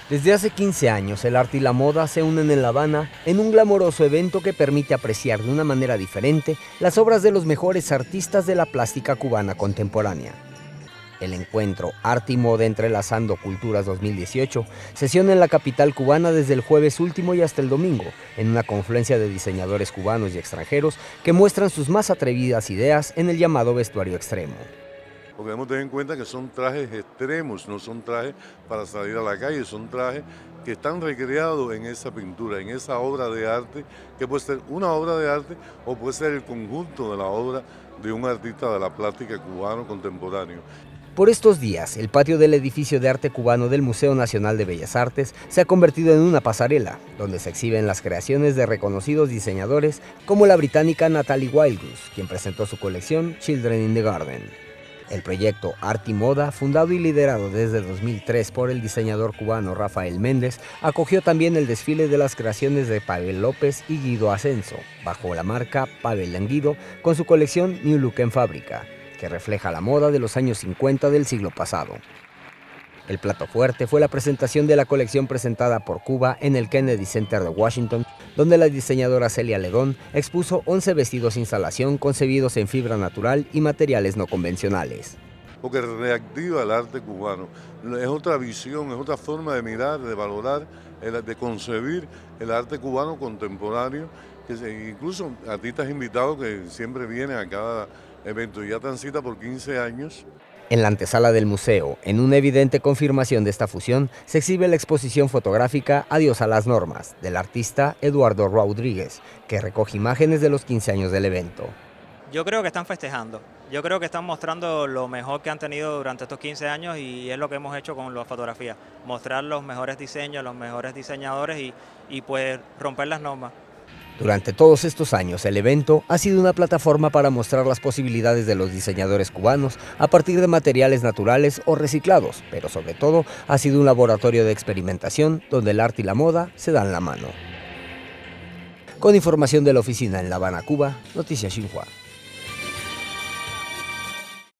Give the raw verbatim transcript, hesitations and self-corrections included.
Desde hace quince años, el arte y la moda se unen en La Habana en un glamoroso evento que permite apreciar de una manera diferente las obras de los mejores artistas de la plástica cubana contemporánea. El encuentro Arte y Moda Entrelazando Culturas dos mil dieciocho sesiona en la capital cubana desde el jueves último y hasta el domingo, en una confluencia de diseñadores cubanos y extranjeros que muestran sus más atrevidas ideas en el llamado vestuario extremo. Porque debemos tener en cuenta que son trajes extremos, no son trajes para salir a la calle, son trajes que están recreados en esa pintura, en esa obra de arte, que puede ser una obra de arte o puede ser el conjunto de la obra de un artista de la plástica cubano contemporáneo. Por estos días, el patio del edificio de arte cubano del Museo Nacional de Bellas Artes se ha convertido en una pasarela, donde se exhiben las creaciones de reconocidos diseñadores como la británica Natalie Wildgoose, quien presentó su colección Children in the Garden. El proyecto Arte y Moda, fundado y liderado desde dos mil tres por el diseñador cubano Rafael Méndez, acogió también el desfile de las creaciones de Pavel López y Guido Ascenso, bajo la marca Pavel and Guido, con su colección New Look en Fábrica, que refleja la moda de los años cincuenta del siglo pasado. El plato fuerte fue la presentación de la colección presentada por Cuba en el Kennedy Center de Washington, donde la diseñadora Celia Ledón expuso once vestidos instalación concebidos en fibra natural y materiales no convencionales. Porque reactiva el arte cubano, es otra visión, es otra forma de mirar, de valorar, de concebir el arte cubano contemporáneo, que incluso artistas invitados que siempre vienen a cada evento, ya transita por quince años. En la antesala del museo, en una evidente confirmación de esta fusión, se exhibe la exposición fotográfica Adiós a las normas, del artista Eduardo Rodríguez, que recoge imágenes de los quince años del evento. Yo creo que están festejando, yo creo que están mostrando lo mejor que han tenido durante estos quince años y es lo que hemos hecho con la fotografía, mostrar los mejores diseños, los mejores diseñadores y, y pues romper las normas. Durante todos estos años, el evento ha sido una plataforma para mostrar las posibilidades de los diseñadores cubanos a partir de materiales naturales o reciclados, pero sobre todo ha sido un laboratorio de experimentación donde el arte y la moda se dan la mano. Con información de la oficina en La Habana, Cuba, Noticias Xinhua.